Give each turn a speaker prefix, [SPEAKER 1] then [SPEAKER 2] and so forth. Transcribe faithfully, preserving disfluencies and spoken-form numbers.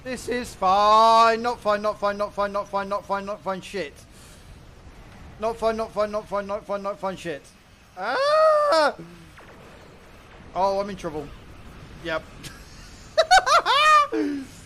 [SPEAKER 1] This is fine. Not fine, not fine, not fine, not fine, not fine, not fine, shit. Not fine, not fine, not fine, not fine, not fine, shit. Ah! Oh, I'm in trouble. Yep.